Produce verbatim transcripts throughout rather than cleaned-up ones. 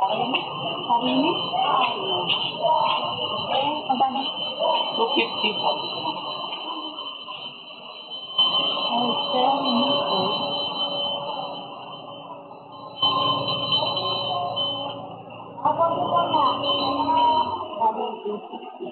Sarili? Eh, magkano? two fifty. Oh, seven minutes. Ako dito na. Sabi two fifty.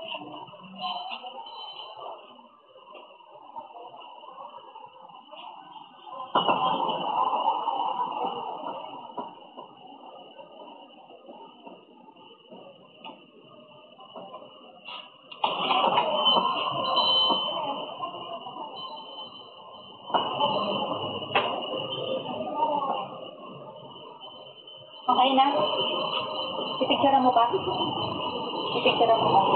Okay na? Ipicture mo pa? Ipicture mo pa.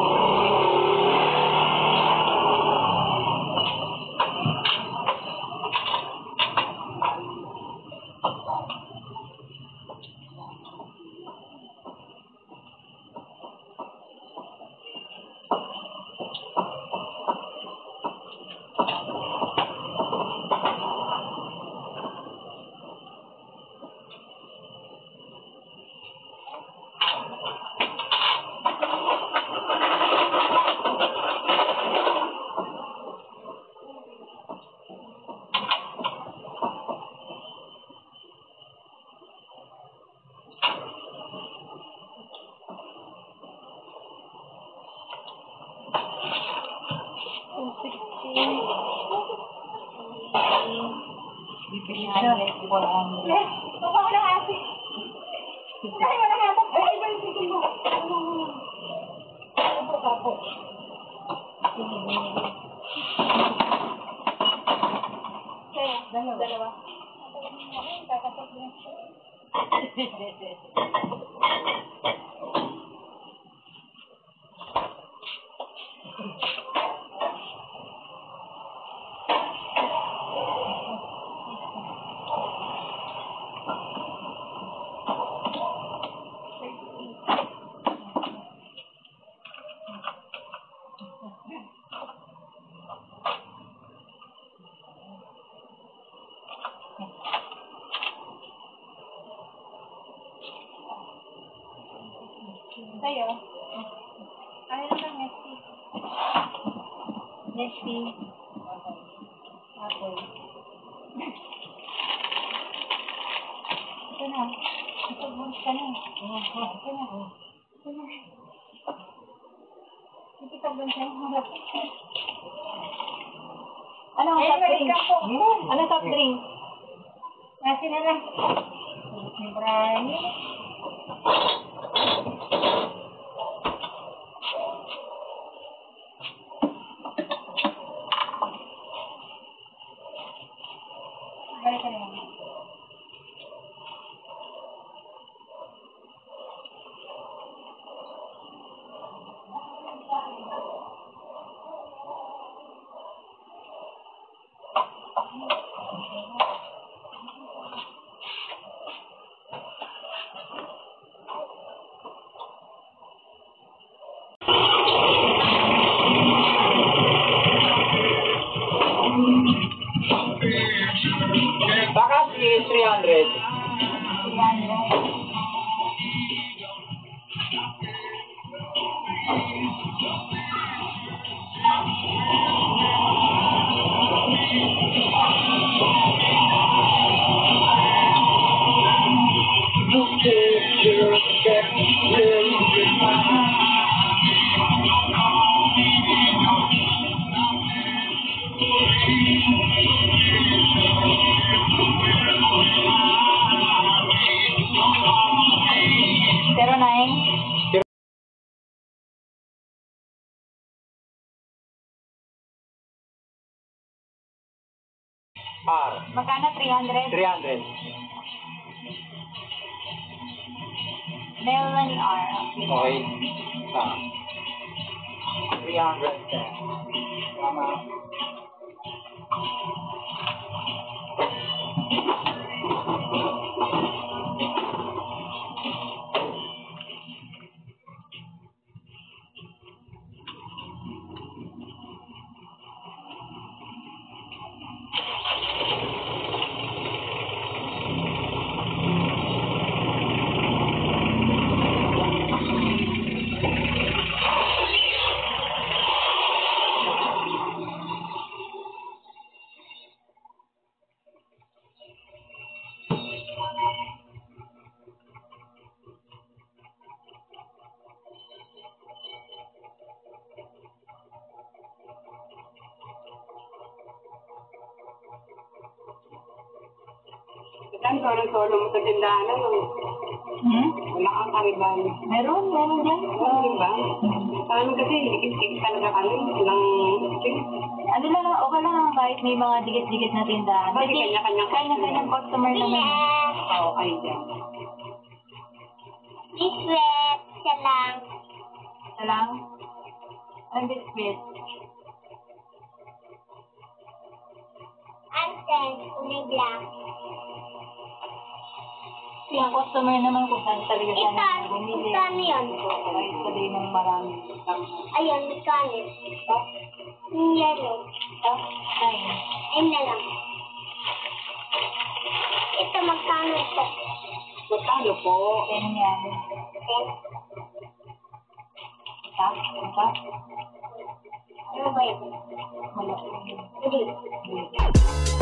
Yes, baka ko ng ate. Ay, wala nga ito. Ay, iba yung sige mo. Ano po, papo? Kaya, dalawa. Dalawa. Kakatok din siya. Sa'yo? Ano lang, Nesty? Nesty. Apple. Ito na. Ito, bunch ka na. Ito na. Ito na. Ito ka bunch ka na. Anong soft drink? Anong soft drink? Nasi na lang. Brani. Balik ka na lang. Baka si three hundred. three hundred. Zero nine. R. Magkano? three hundred? three hundred. Melanie R. Okay. Ah. three hundred. Tama. solo-solo mo sa tindahan, ano? Hmm? Wala kang karibal. Meron, meron dyan. Oo, di ba? Sa amin kasi, ikit-ikit talaga kami. Walang, Ano lang, okay lang naman kahit may mga dikit-dikit na tindahan. Bakit Kasi kanya-kanya kanya-kanyang customer naman. oo, kayo dyan. Biscuit, siya lang. Ito lang. Ang biscuit. Ansen, kulay black. Yung customer naman kung saan talaga siya Ito, bumili. magkano yun? Ay, sabi ng marami. Ayun, magkano? Yung yellow. Top nine. Ayun na lang. Ito, magkano ito? Magkano po? Ten yan. Ten. Top? Top? Ano ba yun? Malaki. Hindi. Hindi.